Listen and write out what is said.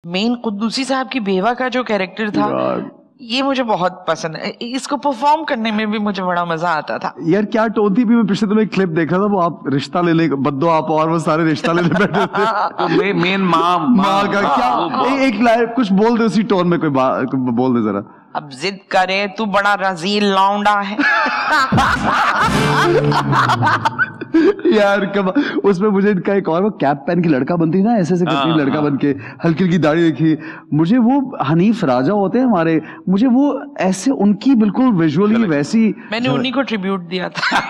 Main Quddusi साहब की बेवा का जो कैरेक्टर था ये मुझे बहुत पसंद है। इसको परफॉर्म करने में भी मुझे बड़ा मजा आता था। यार क्या टोन थी भी, मैं पिछले दिनों एक क्लिप देखा था, वो आप रिश्ता लेने बद्दो आप और वो सारे रिश्ता लेने बैठे थे तो मेन माँ का क्या एक लाइन कुछ बोल दे उसी टोन में, कोई बात बोल दे जरा। अब जिद करे तू बड़ा रजील लौंडा है यार कब उसमें मुझे इनका एक और वो कैप पहन के लड़का बनती ना, ऐसे करती लड़का बन के, हल्की हल्की दाढ़ी देखी, मुझे वो हनीफ राजा होते हैं हमारे, मुझे वो ऐसे उनकी बिल्कुल विजुअली वैसी, मैंने उन्हीं को ट्रिब्यूट दिया था।